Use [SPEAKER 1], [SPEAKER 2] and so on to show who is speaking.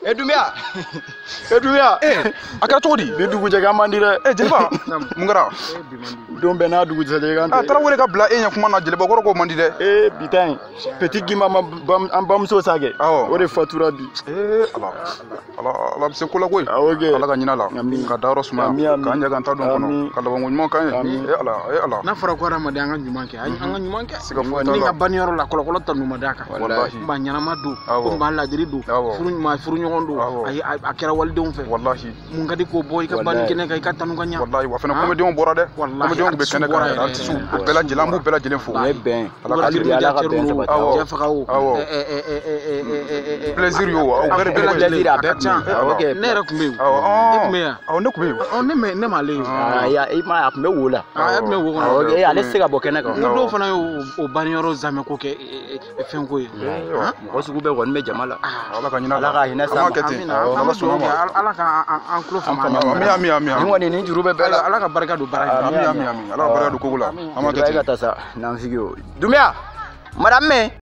[SPEAKER 1] Doumbia. Doumbia.
[SPEAKER 2] A kɛra cogo di?
[SPEAKER 1] Bi dugu jɛ man di dɛ.
[SPEAKER 2] Jeliba, mun kɛra?
[SPEAKER 1] Don bɛɛ n'a dugu jɛ kan.
[SPEAKER 2] A Traoré ka bila e ɲɛ kuma na Jeliba kɔrɔ ko man di dɛ.
[SPEAKER 1] Bitan petit gima an bamuso sa kɛ. O de fatura bi.
[SPEAKER 2] Ala bɛ se ko la koyi. Ala ka ɲin'a la. Ka dayɔrɔ sumaya. K'an ɲɛ k'an ta dɔn kɔnɔ. Ka labanko ɲuman k'an ye. Ala.
[SPEAKER 3] N'a fɔra ko hadamaden an ka ɲuman kɛ, an ka ɲuman kɛ.
[SPEAKER 2] Siga foyi t'a la.
[SPEAKER 3] Ni ka baniyɔrɔ la kɔlɔkɔlɔ ta ninnu ma d'a kan.
[SPEAKER 2] Walahi.
[SPEAKER 3] N b'a ɲɛnama don. Ko n b'a ladiri don. Furu ɲɔgɔn don. A kɛra walidenw fɛ.
[SPEAKER 2] Wallahi.
[SPEAKER 3] Mun ka di k'o bɔ i ka bani kɛnɛ kan i ka tanu ka ɲa.
[SPEAKER 2] Wallahi wa fana comédien bɔra dɛ. Comédien bɛ kɛnɛ kan artiste u bɛɛ lajɛlen an b'u bɛɛ lajɛlen fo.
[SPEAKER 1] Bɛn.
[SPEAKER 3] Hali bi Ala ka bɛn sabati. Jɛfaga o.
[SPEAKER 2] Plaisir yo. Aw bɛɛ bɛɛ lajɛlen
[SPEAKER 3] a ka ca. Ne yɛrɛ tun bɛ yen. E tun bɛ yan.
[SPEAKER 2] Ne tun bɛ yen.
[SPEAKER 3] Ne m'ale ye.
[SPEAKER 1] I ma a tun bɛ wo la.
[SPEAKER 3] A tun bɛ wo kɔnɔ.
[SPEAKER 1] Ale tɛ se ka bɔ kɛnɛ kan.
[SPEAKER 3] N ko dɔw fana y'o baniyɔrɔ zamɛ ko kɛ fɛn ko ye.
[SPEAKER 1] Mɔgɔ sugu bɛɛ kɔni bɛ jama la.
[SPEAKER 2] Ala ka ɲin'a la.
[SPEAKER 1] Ala ka hinɛ sa.
[SPEAKER 3] Ala k'an tulo fama.
[SPEAKER 2] Ami.
[SPEAKER 1] Ni kɔni ni juru bɛ bɛɛ la.
[SPEAKER 3] Ala ka barika don baara in na.
[SPEAKER 2] Ami. Ala ka barika don kogo la.
[SPEAKER 1] An ma kɛ ten. Ka taa sa n'an sigi o. Doumbia madame